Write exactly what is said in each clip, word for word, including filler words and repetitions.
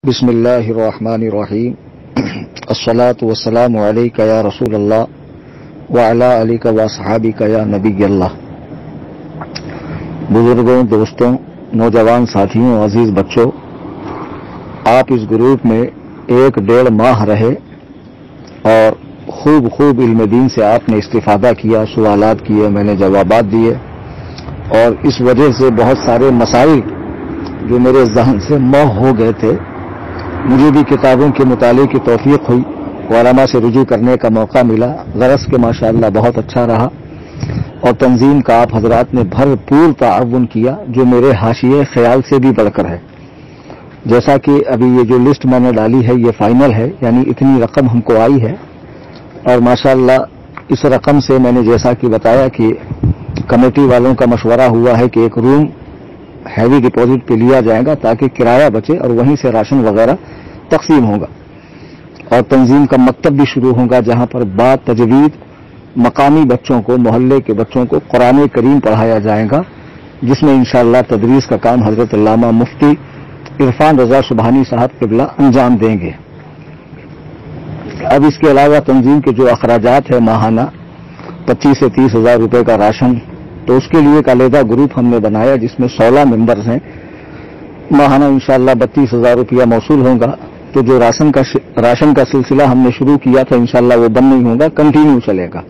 بسم اللہ الرحمن الرحیم الصلاۃ والسلام علیک یا رسول اللہ وعلی آلک واصحابک یا نبی اللہ۔ بزرگوں، دوستوں، نوجوان ساتھیوں، عزیز بچوں، آپ اس گروپ میں ایک ڈیڑھ ماہ رہے اور خوب خوب علم دین سے آپ نے استفادہ کیا، سوالات کیے، میں نے جوابات دیے، اور اس وجہ سے بہت سارے مسائل جو میرے ذہن سے محو ہو گئے تھے، مجھے بھی کتابوں کے مطالعے کی توفیق ہوئی، علماء سے رجوع کرنے کا موقع ملا، غرض کے ماشاءاللہ بہت اچھا رہا، اور تنظیم کا آپ حضرات نے بھرپور تعاون کیا جو میرے حاشیے خیال سے بھی بڑھ کر ہے۔ جیسا کہ ابھی یہ جو لسٹ میں نے ڈالی ہے یہ فائنل ہے، یعنی اتنی رقم ہم کو آئی ہے، اور ماشاءاللہ اس رقم سے میں نے جیسا کہ بتایا کہ کمیٹی والوں کا مشورہ ہوا ہے کہ ایک روم ہیوی ڈپازٹ پہ لیا جائے گا تاکہ کرایہ بچے اور وہیں سے راشن وغیرہ تقسیم ہوگا، اور تنظیم کا مکتب بھی شروع ہوگا جہاں پر با تجوید مقامی بچوں کو، محلے کے بچوں کو قرآن کریم پڑھایا جائے گا، جس میں انشاءاللہ تدریس کا کام حضرت علامہ مفتی عرفان رضا سبحانی صاحب قبلہ انجام دیں گے۔ اب اس کے علاوہ تنظیم کے جو اخراجات ہیں ماہانہ پچیس سے تیس ہزار روپے کا راشن، تو اس کے لیے ایک علیحدہ گروپ ہم نے بنایا جس میں سولہ ممبرز ہیں، ماہانہ انشاءاللہ بتیس ہزار روپیہ موصول ہوگا۔ تو جو راشن کا راشن کا سلسلہ ہم نے شروع کیا تھا انشاءاللہ وہ بند نہیں ہوگا، کنٹینیو چلے گا،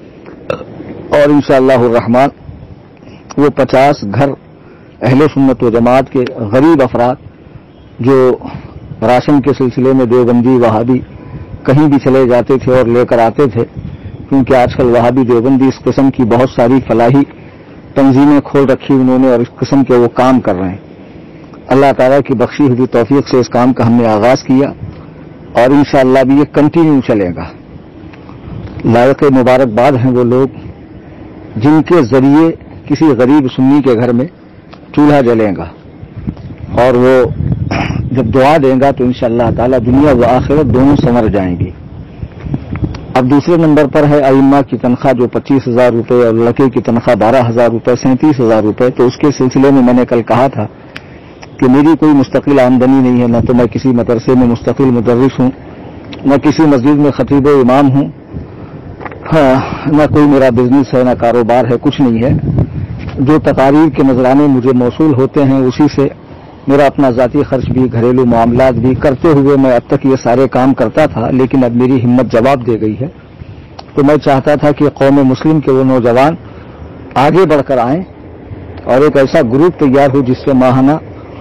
اور انشاءاللہ الرحمن وہ پچاس گھر اہل سنت و جماعت کے غریب افراد جو راشن کے سلسلے میں دیوبندی وہابی کہیں بھی چلے جاتے تھے اور لے کر آتے تھے، کیونکہ آج کل وہابی دیوبندی اس قسم کی بہت ساری فلاحی تنظیمیں کھول رکھی انہوں نے، اور اس قسم کے وہ کام کر رہے ہیں۔ اللہ تعالیٰ کی بخشی ہوئی توفیق سے اس کام کا ہم نے آغاز کیا، اور انشاءاللہ بھی یہ کنٹینیو چلے گا۔ لائق مبارکباد ہیں وہ لوگ جن کے ذریعے کسی غریب سنی کے گھر میں چولہا جلے گا، اور وہ جب دعا دیں گا تو انشاءاللہ تعالیٰ دنیا و آخرت دونوں سنور جائیں گی۔ اب دوسرے نمبر پر ہے ائمہ کی تنخواہ جو پچیس ہزار روپے اور لڑکے کی تنخواہ بارہ ہزار روپے سینتیس ہزار روپے۔ تو اس کے سلسلے میں میں نے کل کہا تھا کہ میری کوئی مستقل آمدنی نہیں ہے، نہ تو میں کسی مدرسے میں مستقل مدرس ہوں، نہ کسی مسجد میں خطیب و امام ہوں، ہاں نہ کوئی میرا بزنس ہے، نہ کاروبار ہے، کچھ نہیں ہے۔ جو تقاریر کے نذرانے مجھے موصول ہوتے ہیں اسی سے میرا اپنا ذاتی خرچ بھی، گھریلو معاملات بھی کرتے ہوئے میں اب تک یہ سارے کام کرتا تھا، لیکن اب میری ہمت جواب دے گئی ہے۔ تو میں چاہتا تھا کہ قوم مسلم کے وہ نوجوان آگے بڑھ کر آئیں اور ایک ایسا گروپ تیار ہو جس سے ماہانہ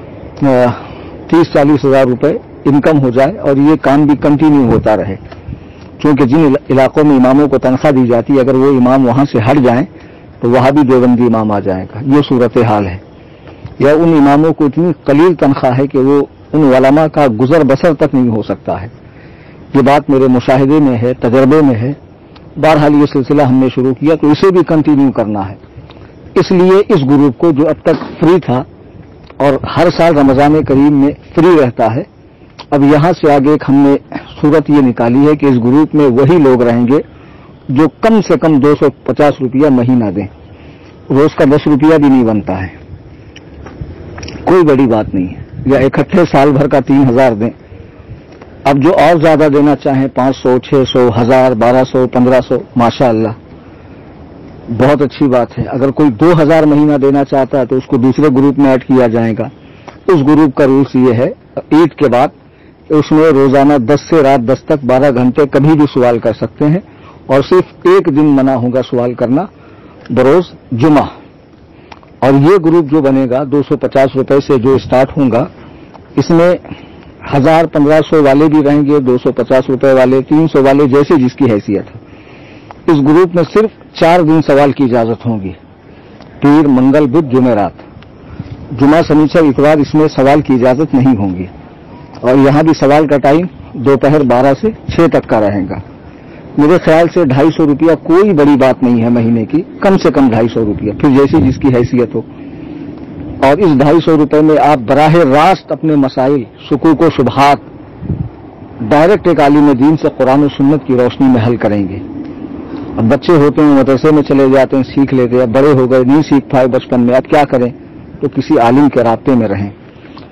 تیس چالیس ہزار روپے انکم ہو جائے، اور یہ کام بھی کنٹینیو ہوتا رہے، کیونکہ جن علاقوں میں اماموں کو تنخواہ دی جاتی ہے اگر وہ امام وہاں سے ہٹ جائیں تو وہاں بھی دیوبندی امام آ جائے گا، یہ صورتحال ہے۔ یا ان اماموں کو اتنی قلیل تنخواہ ہے کہ وہ ان علماء کا گزر بسر تک نہیں ہو سکتا ہے۔ یہ بات میرے مشاہدے میں ہے، تجربے میں ہے، بہرحال یہ سلسلہ ہم نے شروع کیا تو اسے بھی کنٹینیو کرنا ہے۔ اس لیے اس گروپ کو جو اب تک فری تھا اور ہر سال رمضان کریم میں فری رہتا ہے، اب یہاں سے آگے ایک ہم نے صورت یہ نکالی ہے کہ اس گروپ میں وہی لوگ رہیں گے جو کم سے کم دو سو پچاس روپیہ مہینہ دیں، روز کا دس روپیہ بھی نہیں بنتا ہے، کوئی بڑی بات نہیں ہے، یا اکٹھے سال بھر کا تین ہزار دیں۔ اب جو اور زیادہ دینا چاہیں پانچ سو، چھ سو، ہزار، بارہ سو، پندرہ سو، ماشاء اللہ بہت اچھی بات ہے۔ اگر کوئی دو ہزار مہینہ دینا چاہتا ہے تو اس کو دوسرے گروپ میں ایڈ کیا جائے گا۔ اس گروپ کا رولس یہ ہے عید کے بعد اس میں روزانہ دس سے رات دس تک بارہ گھنٹے کبھی بھی سوال کر سکتے ہیں، اور صرف ایک دن منع ہوگا سوال کرنا، بروز جمعہ۔ اور یہ گروپ جو بنے گا دو سو پچاس روپے سے جو اسٹارٹ ہوگا، اس میں ہزار پندرہ سو والے بھی رہیں گے، دو سو پچاس روپے والے، تین سو والے، جیسے جس کی حیثیت ہے۔ اس گروپ میں صرف چار دن سوال کی اجازت ہوگی، پیر، منگل، بدھ، جمعرات، جمعہ، سنیچر، اتوار اس میں سوال کی اجازت نہیں ہوگی، اور یہاں بھی سوال کا ٹائم دوپہر بارہ سے چھ تک کا رہے گا۔ میرے خیال سے ڈھائی سو روپیہ کوئی بڑی بات نہیں ہے مہینے کی، کم سے کم ڈھائی سو روپیہ، پھر جیسی جس کی حیثیت ہو۔ اور اس ڈھائی سو روپے میں آپ براہ راست اپنے مسائل، شکوک و شبہات ڈائریکٹ ایک عالم دین سے قرآن و سنت کی روشنی میں حل کریں گے۔ اب بچے ہوتے ہیں مدرسے میں چلے جاتے ہیں، سیکھ لیتے ہیں، بڑے ہو گئے نہیں سیکھ پائے بچپن میں، اب کیا کریں؟ تو کسی عالم کے رابطے میں رہیں۔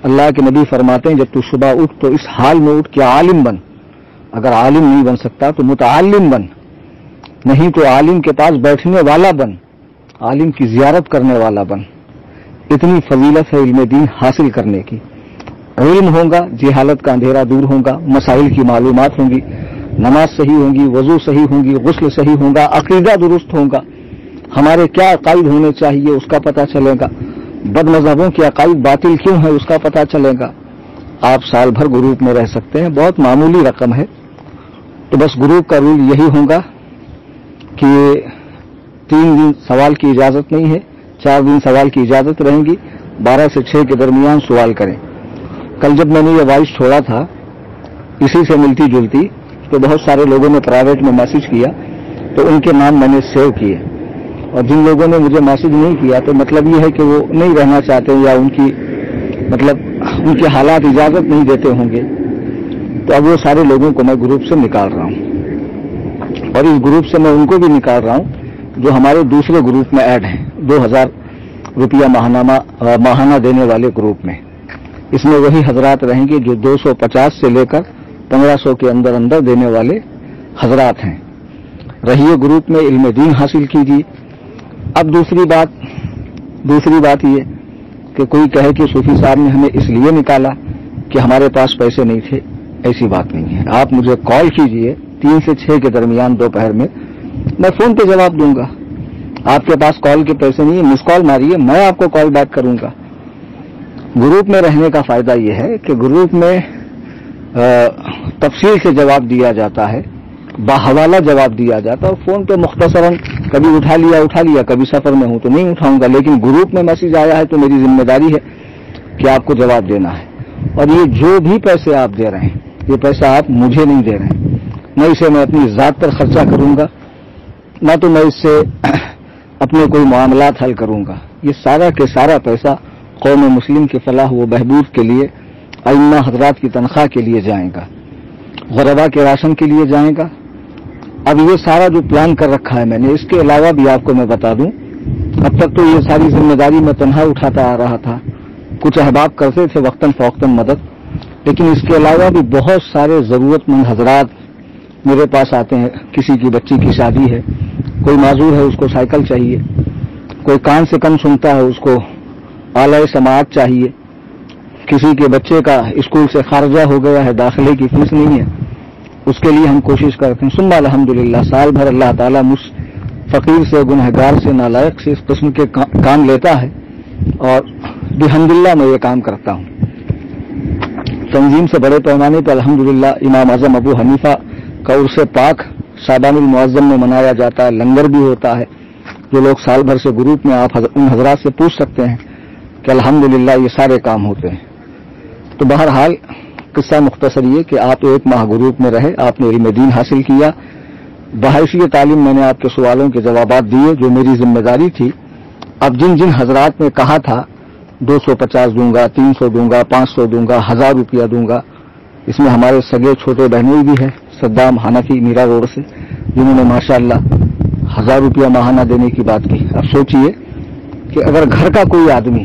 اللہ کے نبی فرماتے ہیں جب تو صبح اٹھ تو اس حال میں اٹھ کہ عالم بن، اگر عالم نہیں بن سکتا تو متعلم بن، نہیں تو عالم کے پاس بیٹھنے والا بن، عالم کی زیارت کرنے والا بن۔ اتنی فضیلت ہے علم دین حاصل کرنے کی۔ علم ہوگا، جہالت کا اندھیرا دور ہوگا، مسائل کی معلومات ہوں گی، نماز صحیح ہوں گی، وضو صحیح ہوں گی، غسل صحیح ہوگا، عقیدہ درست ہوگا، ہمارے کیا عقائد ہونے چاہیے اس کا پتہ چلے گا، بد مذہبوں کے عقائد باطل کیوں ہے اس کا پتہ چلے گا۔ آپ سال بھر گروپ میں رہ سکتے ہیں، بہت معمولی رقم ہے۔ تو بس گروپ کا رول یہی ہوگا کہ تین دن سوال کی اجازت نہیں ہے، چار دن سوال کی اجازت رہیں گی، بارہ سے چھ کے درمیان سوال کریں۔ کل جب میں نے یہ وائس چھوڑا تھا اسی سے ملتی جلتی، تو بہت سارے لوگوں نے پرائیویٹ میں میسج کیا، تو ان کے نام میں نے سیو کیے، اور جن لوگوں نے مجھے میسج نہیں کیا تو مطلب یہ ہے کہ وہ نہیں رہنا چاہتے یا ان کی مطلب ان کے حالات اجازت نہیں دیتے ہوں گے، تو اب وہ سارے لوگوں کو میں گروپ سے نکال رہا ہوں، اور اس گروپ سے میں ان کو بھی نکال رہا ہوں جو ہمارے دوسرے گروپ میں ایڈ ہیں، دو ہزار روپیہ ماہانہ ماہانہ دینے والے گروپ میں۔ اس میں وہی حضرات رہیں گے جو دو سو پچاس سے لے کر پندرہ سو کے اندر اندر دینے والے حضرات ہیں۔ رہیے گروپ میں، علم دین حاصل کیجیے۔ اب دوسری بات دوسری بات یہ کہ کوئی کہے کہ صوفی صاحب نے ہمیں اس لیے نکالا کہ ہمارے پاس پیسے نہیں تھے، ایسی بات نہیں ہے۔ آپ مجھے کال کیجئے تین سے چھ کے درمیان دوپہر میں، میں فون پہ جواب دوں گا۔ آپ کے پاس کال کے پیسے نہیں ہے، مس کال ماریے، میں آپ کو کال بیک کروں گا۔ گروپ میں رہنے کا فائدہ یہ ہے کہ گروپ میں تفصیل سے جواب دیا جاتا ہے، باحوالہ جواب دیا جاتا ہے، اور فون پہ مختصراً کبھی اٹھا لیا اٹھا لیا کبھی سفر میں ہوں تو نہیں اٹھاؤں گا، لیکن گروپ میں میسج آیا ہے تو میری ذمہ داری ہے کہ آپ کو جواب دینا ہے۔ اور یہ جو بھی پیسے آپ دے رہے ہیں، یہ پیسہ آپ مجھے نہیں دے رہے ہیں، نہ اسے میں اپنی ذات پر خرچہ کروں گا، نہ تو میں اس سے اپنے کوئی معاملات حل کروں گا۔ یہ سارا کے سارا پیسہ قوم مسلم کی فلاح و بہبود کے لیے، ائمہ حضرات کی تنخواہ کے لیے جائے گا، غربا کے راشن کے لیے جائے گا۔ اب یہ سارا جو پلان کر رکھا ہے میں نے، اس کے علاوہ بھی آپ کو میں بتا دوں، اب تک تو یہ ساری ذمہ داری میں تنہا اٹھاتا آ رہا تھا، کچھ احباب کرتے تھے وقتاً فوقتاً مدد، لیکن اس کے علاوہ بھی بہت سارے ضرورت مند حضرات میرے پاس آتے ہیں۔ کسی کی بچی کی شادی ہے، کوئی معذور ہے اس کو سائیکل چاہیے، کوئی کان سے کم سنتا ہے اس کو اعلی سماعت چاہیے، کسی کے بچے کا اسکول سے خارجہ ہو گیا ہے، داخلے کی فیس نہیں ہے، اس کے لیے ہم کوشش کرتے ہیں۔ ثم الحمدللہ سال بھر اللہ تعالیٰ مجھ فقیر سے، گنہگار سے، نالائق سے اس قسم کے کام لیتا ہے، اور بحمدللہ میں یہ کام کرتا ہوں۔ تنظیم سے بڑے پیمانے پر الحمدللہ امام اعظم ابو حنیفہ کا عرس پاک شعبان المعظم میں منایا جاتا ہے، لنگر بھی ہوتا ہے۔ جو لوگ سال بھر سے گروپ میں، آپ ان حضرات سے پوچھ سکتے ہیں کہ الحمدللہ یہ سارے کام ہوتے ہیں۔ تو بہرحال قصہ مختصر یہ کہ آپ ایک ماہ گروپ میں رہے، آپ نے علم دین حاصل کیا، بحیثیت تعلیم میں نے آپ کے سوالوں کے جوابات دیے جو میری ذمہ داری تھی۔ اب جن جن حضرات نے کہا تھا دو سو پچاس دوں گا، تین سو دوں گا، پانچ سو دوں گا، ہزار روپیہ دوں گا، اس میں ہمارے سگے چھوٹے بہنوئی بھی ہیں، صدام حنفی میرا روڈ سے، جنہوں نے ماشاءاللہ ہزار روپیہ ماہانہ دینے کی بات کی۔ اب سوچئے کہ اگر گھر کا کوئی آدمی،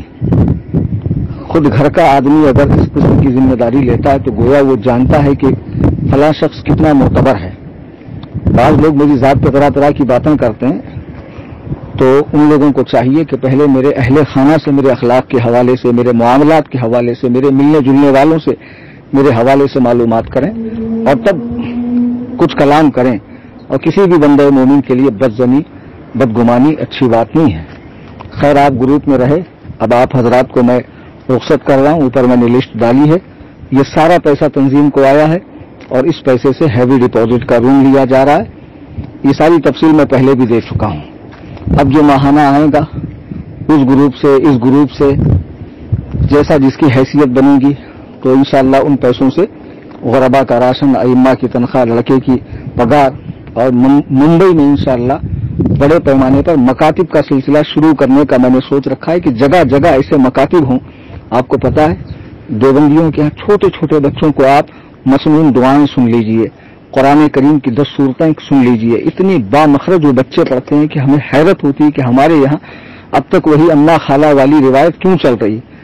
خود گھر کا آدمی اگر اس قسم کی ذمہ داری لیتا ہے تو گویا وہ جانتا ہے کہ فلاں شخص کتنا معتبر ہے۔ بعض لوگ میری ذات پہ طرح طرح کی باتیں کرتے ہیں، تو ان لوگوں کو چاہیے کہ پہلے میرے اہل خانہ سے، میرے اخلاق کے حوالے سے، میرے معاملات کے حوالے سے، میرے ملنے جلنے والوں سے میرے حوالے سے معلومات کریں، اور تب کچھ کلام کریں۔ اور کسی بھی بندے مومن کے لیے بدظنی، بدگمانی اچھی بات نہیں ہے۔ خیر آپ گروپ میں رہے، اب آپ حضرات کو میں رخصت کر رہا ہوں، اوپر میں نے لسٹ ڈالی ہے، یہ سارا پیسہ تنظیم کو آیا ہے، اور اس پیسے سے ہیوی ڈپازٹ کا روم لیا جا رہا ہے۔ یہ ساری تفصیل میں پہلے بھی دے چکا ہوں۔ اب جو ماہانہ آئے گا اس گروپ سے، اس گروپ سے جیسا جس کی حیثیت بنے گی، تو انشاءاللہ ان پیسوں سے غربا کا راشن، ائمہ کی تنخواہ، لڑکے کی پگار، اور ممبئی میں انشاءاللہ بڑے پیمانے پر مکاتب کا سلسلہ شروع کرنے کا میں نے سوچ رکھا ہے کہ جگہ جگہ ایسے مکاتب ہوں۔ آپ کو پتا ہے دیوبندیوں کے یہاں چھوٹے چھوٹے بچوں کو آپ مسنون دعائیں سن لیجئے، قرآن کریم کی دس سورتیں سن لیجئے، اتنی بامخرج وہ بچے پڑھتے ہیں کہ ہمیں حیرت ہوتی ہے کہ ہمارے یہاں اب تک وہی اماں خالہ والی روایت کیوں چل رہی۔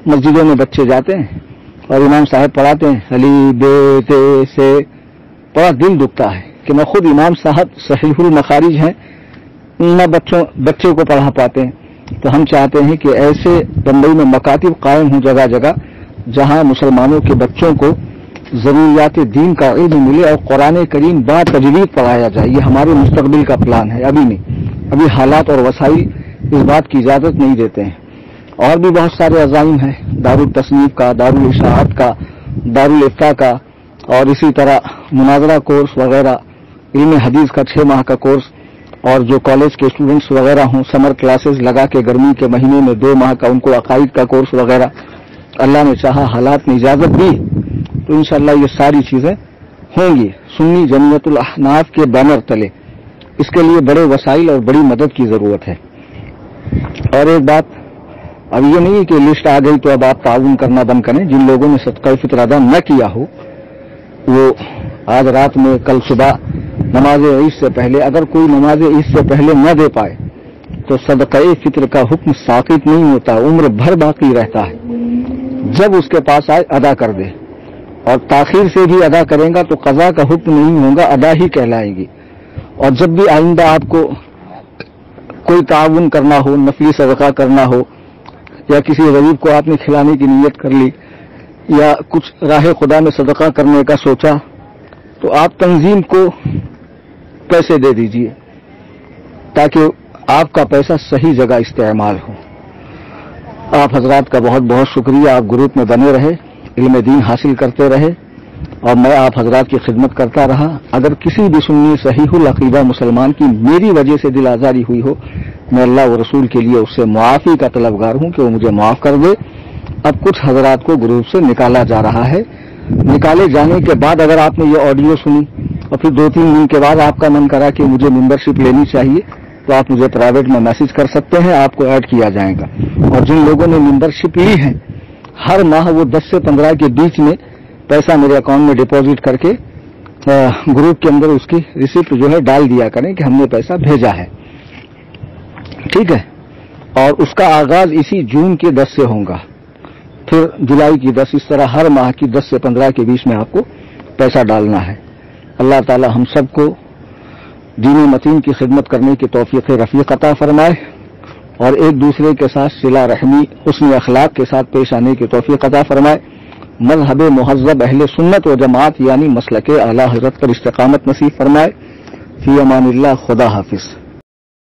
مسجدوں میں بچے جاتے ہیں اور امام صاحب پڑھاتے ہیں علی بیٹے سے، بڑا دل دکھتا ہے کہ میں خود امام صاحب صحیح المخارج ہیں، نہ بچوں بچے کو پڑھا پاتے ہیں۔ تو ہم چاہتے ہیں کہ ایسے بمبئی میں مکاتب قائم ہوں جگہ جگہ، جہاں مسلمانوں کے بچوں کو ضروریات دین کا علم ملے اور قرآن کریم با تجوید پڑھایا جائے۔ یہ ہمارے مستقبل کا پلان ہے، ابھی نہیں، ابھی حالات اور وسائل اس بات کی اجازت نہیں دیتے ہیں۔ اور بھی بہت سارے عزائم ہیں، دارالتصنیف کا، دارالاشاعت کا، دارالفتاء کا، اور اسی طرح مناظرہ کورس وغیرہ، علم حدیث کا چھ ماہ کا کورس، اور جو کالج کے اسٹوڈنٹس وغیرہ ہوں سمر کلاسز لگا کے گرمی کے مہینے میں دو ماہ کا ان کو عقائد کا کورس وغیرہ، اللہ نے چاہا حالات نے اجازت دی تو انشاءاللہ یہ ساری چیزیں ہوں گی سنی جمعیت الاحناف کے بینر تلے۔ اس کے لیے بڑے وسائل اور بڑی مدد کی ضرورت ہے۔ اور ایک بات، اب یہ نہیں کہ لسٹ آ گئی تو اب آپ تعاون کرنا بند کریں۔ جن لوگوں نے صدقہ فطر ادا نہ کیا ہو وہ آج رات میں، کل صبح نماز عید سے پہلے، اگر کوئی نماز عید سے پہلے نہ دے پائے تو صدقہ فطر کا حکم ساقط نہیں ہوتا، عمر بھر باقی رہتا ہے۔ جب اس کے پاس آئے ادا کر دے، اور تاخیر سے بھی ادا کریں گا تو قضا کا حکم نہیں ہوگا، ادا ہی کہلائے گی۔ اور جب بھی آئندہ آپ کو کوئی تعاون کرنا ہو، نفلی صدقہ کرنا ہو، یا کسی غریب کو آپ نے کھلانے کی نیت کر لی، یا کچھ راہ خدا میں صدقہ کرنے کا سوچا، تو آپ تنظیم کو پیسے دے دیجئے تاکہ آپ کا پیسہ صحیح جگہ استعمال ہو۔ آپ حضرات کا بہت بہت شکریہ، آپ گروپ میں بنے رہے، علم دین حاصل کرتے رہے، اور میں آپ حضرات کی خدمت کرتا رہا۔ اگر کسی بھی سنی صحیح العقیدہ مسلمان کی میری وجہ سے دل آزاری ہوئی ہو، میں اللہ و رسول کے لیے اس سے معافی کا طلبگار ہوں کہ وہ مجھے معاف کر دے۔ اب کچھ حضرات کو گروپ سے نکالا جا رہا ہے، نکالے جانے کے بعد اگر آپ نے یہ آڈیو سنی اور پھر دو تین دن کے بعد آپ کا من کرا کہ مجھے ممبرشپ لینی چاہیے، تو آپ مجھے پرائیویٹ میں میسج کر سکتے ہیں، آپ کو ایڈ کیا جائے گا۔ اور جن لوگوں نے ممبرشپ لی ہے، ہر ماہ وہ دس سے پندرہ کے بیچ میں پیسہ میرے اکاؤنٹ میں ڈپازٹ کر کے گروپ کے اندر اس کی ریسیپٹ جو ہے ڈال دیا کریں کہ ہم نے پیسہ بھیجا ہے، ٹھیک ہے۔ اور اس کا آغاز اسی جون کے دس سے ہوگا، پھر جولائی کی دس، اس طرح ہر ماہ کی دس سے پندرہ کے بیچ میں آپ کو پیسہ ڈالنا ہے۔ اللہ تعالی ہم سب کو دین متین کی خدمت کرنے کی توفیق رفیق عطا فرمائے، اور ایک دوسرے کے ساتھ صلہ رحمی، حسن اخلاق کے ساتھ پیش آنے کی توفیق عطا فرمائے۔ مذہب مہذب اہل سنت و جماعت یعنی مسلک اعلی حضرت پر استقامت نصیب فرمائے۔ فی امان اللہ، خدا حافظ۔